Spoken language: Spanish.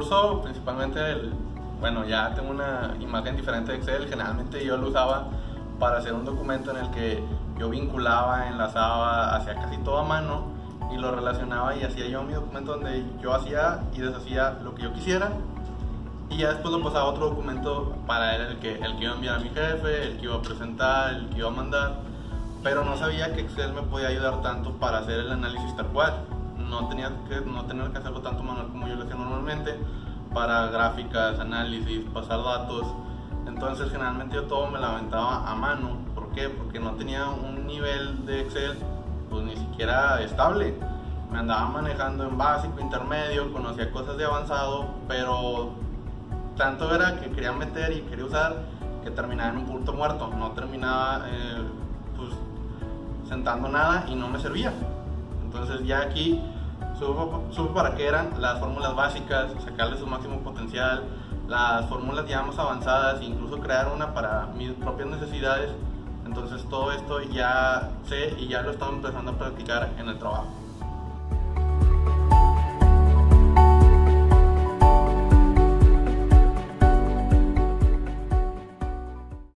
uso principalmente bueno, ya tengo una imagen diferente de Excel. Generalmente yo lo usaba para hacer un documento en el que yo vinculaba, enlazaba, hacía casi todo a mano y lo relacionaba y hacía yo mi documento donde yo hacía y deshacía lo que yo quisiera, y ya después lo pasaba a otro documento para el que iba a enviar a mi jefe, el que iba a presentar, el que iba a mandar. Pero no sabía que Excel me podía ayudar tanto para hacer el análisis tal cual. No tener que hacerlo tanto manual como yo lo hacía normalmente, para gráficas, análisis, pasar datos. Entonces generalmente yo todo me lo aventaba a mano. ¿Por qué? Porque no tenía un nivel de Excel pues ni siquiera estable. Me andaba manejando en básico, intermedio, conocía cosas de avanzado, pero tanto era que quería meter y quería usar que terminaba en un punto muerto. No terminaba pues sentando nada y no me servía. Entonces ya aquí supe para qué eran las fórmulas básicas, sacarle su máximo potencial, las fórmulas ya más avanzadas, incluso crear una para mis propias necesidades. Entonces todo esto ya sé y ya lo estaba empezando a practicar en el trabajo.